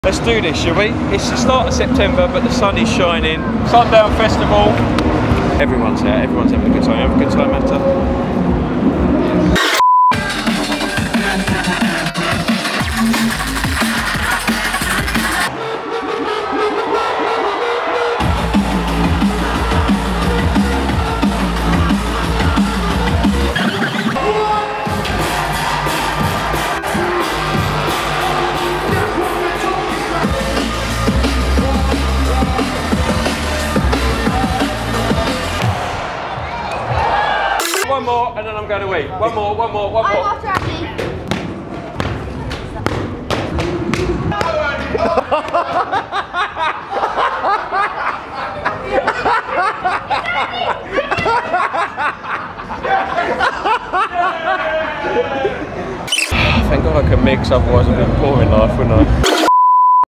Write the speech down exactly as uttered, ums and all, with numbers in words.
Let's do this, shall we? It's the start of September, but the sun is shining. Sundown Festival. Everyone's here, everyone's having a good time. Have a good time, Attah. One more and then I'm going to eat. One more, one more, one more. I'm after Abby. Thank God I can mix, otherwise I'd be boring life, wouldn't I?